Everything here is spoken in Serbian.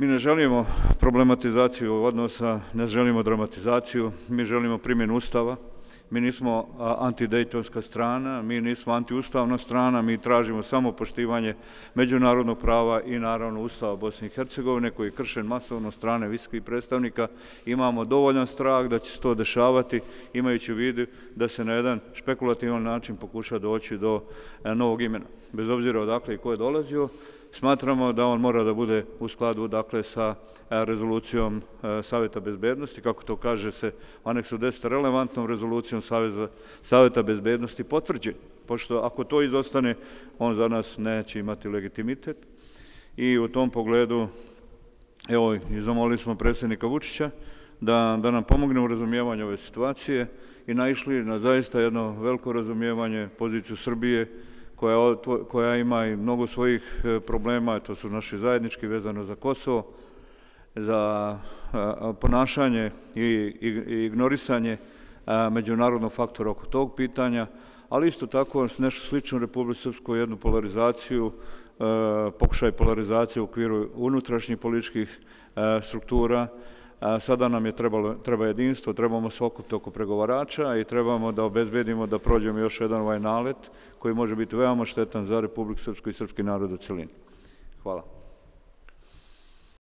Mi ne želimo problematizaciju odnosa, ne želimo dramatizaciju, mi želimo primjenu Ustava. Mi nismo antidejtonska strana, mi nismo antiustavna strana, mi tražimo samo poštivanje međunarodnog prava i naravno Ustava Bosne i Hercegovine koji je kršen masovno od strane visokih predstavnika. Imamo dovoljan strah da će se to dešavati, imajući u vidu da se na jedan špekulativan način pokuša doći do novog imena. Bez obzira odakle i ko je dolazio, smatramo da on mora da bude u skladu sa rezolucijom Saveta bezbednosti, kako to kaže se u aneksu 10, relevantnom rezolucijom Saveta bezbednosti potvrđen, pošto ako to izostane, on za nas neće imati legitimitet. I u tom pogledu, evo, zamolili smo predsjednika Vučića da nam pomogne u razumijevanju ove situacije i naišli na zaista jedno veliko razumijevanje poziciju Srbije, koja ima i mnogo svojih problema, to su naši zajednički vezano za Kosovo, za ponašanje i ignorisanje međunarodnog faktora oko tog pitanja, ali isto tako nešto slično u Republici Srpskoj, jednu polarizaciju, pokušaj polarizacije u okviru unutrašnjih političkih struktura. Sada nam treba jedinstvo, trebamo se okupiti oko pregovarača i trebamo da obezbedimo da prođemo još jedan ovaj nalet koji može biti veoma štetan za Republiku Srpsku i srpski narod u celini. Hvala.